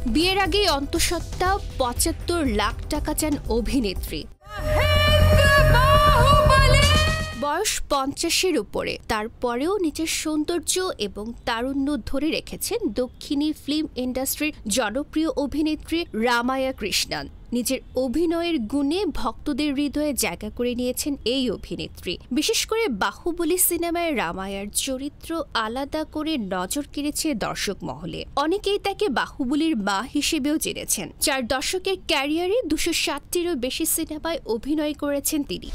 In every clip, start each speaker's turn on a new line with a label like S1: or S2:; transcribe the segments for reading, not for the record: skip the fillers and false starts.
S1: বিয়ের আগে অন্তঃসত্ত্বা ৭৫ লাখ টাকা চান অভিনেত্রী। বয়স ৫০-এর উপরে, তারপরেও নিজের সৌন্দর্য এবং তারুণ্য ধরে রেখেছেন দক্ষিণী ফিল্ম ইন্ডাস্ট্রির জনপ্রিয় অভিনেত্রী রামায়া কৃষ্ণন। নিজের অভিনয়ের গুণে ভক্তদের হৃদয়ে জায়গা করে নিয়েছেন এই অভিনেত্রী। বিশেষ করে বাহুবলী সিনেমায় রামায়ার চরিত্র আলাদা করে নজর কেড়েছে দর্শক মহলে। অনেকেই তাকে বাহুবলীর মা হিসেবেও জেনেছেন। ৪ দশকের ক্যারিয়ারে ২৬০টিরও বেশি সিনেমায় অভিনয় করেছেন তিনি।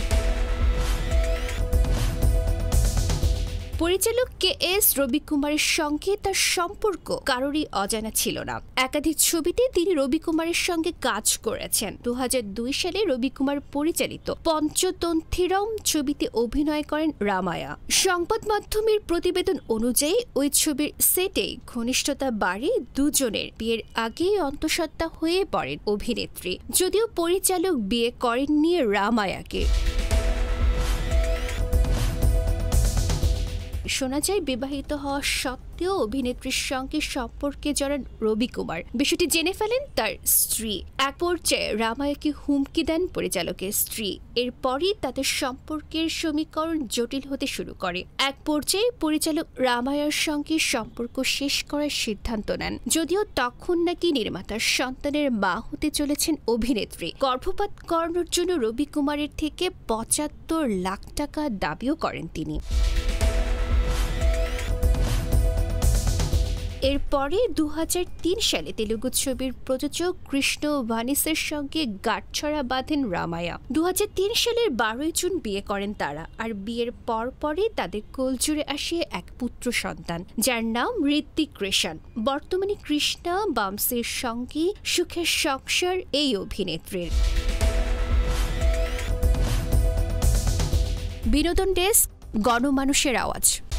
S1: পরিচালক কে.এস. রবিকুমারের সঙ্গে তার সম্পর্ক কারোরই অজানা ছিল না। একাধিক ছবিতে তিনি রবিকুমারের সঙ্গে কাজ করেছেন। ২০০২ সালে রবিকুমার পরিচালিত পঞ্চতন্থিরম ছবিতে অভিনয় করেন রামায়া। সংবাদ মাধ্যমের প্রতিবেদন অনুযায়ী ওই ছবির সেটেই ঘনিষ্ঠতা বাড়ে দুজনের। বিয়ের আগেই অন্তঃসত্ত্বা হয়ে পড়েন অভিনেত্রী। যদিও পরিচালক বিয়ে করেননি রামায়াকে। শোনা যায় বিবাহিত হওয়া সত্ত্বেও অভিনেত্রীর সঙ্গে সম্পর্কে জড়ান রবিকুমার। বিষয়টি জেনে ফেলেন তার স্ত্রী। এক পর্যায়ে রামায়াকে হুমকি দেন পরিচালকের স্ত্রী। এরপরই তাদের সম্পর্কের সমীকরণ জটিল হতে শুরু করে। এক পর্যায়ে পরিচালক রামায়ার সঙ্গে সম্পর্ক শেষ করার সিদ্ধান্ত নেন। যদিও তখন নাকি নির্মাতার সন্তানের মা হতে চলেছেন অভিনেত্রী। গর্ভপাত করানোর জন্য রবিকুমারের থেকে ৭৫ লাখ টাকা দাবিও করেন তিনি। এরপরে ২০০৩ সালে তেলুগু ছবির প্রযোজক কৃষ্ণ ভানিসের সঙ্গে গাঁটছড়া বাঁধেন রামায়া। ২০০৩ সালের ১২ জুন বিয়ে করেন তারা। আর বিয়ের পরপরই তাদের কোলজুড়ে আসে এক পুত্র সন্তান, যার নাম ঋত্বিক রোশন। বর্তমানে কৃষ্ণা বামসের সঙ্গে সুখের সংসার এই অভিনেত্রীর। বিনোদন ডেস্ক, গণমানুষের আওয়াজ।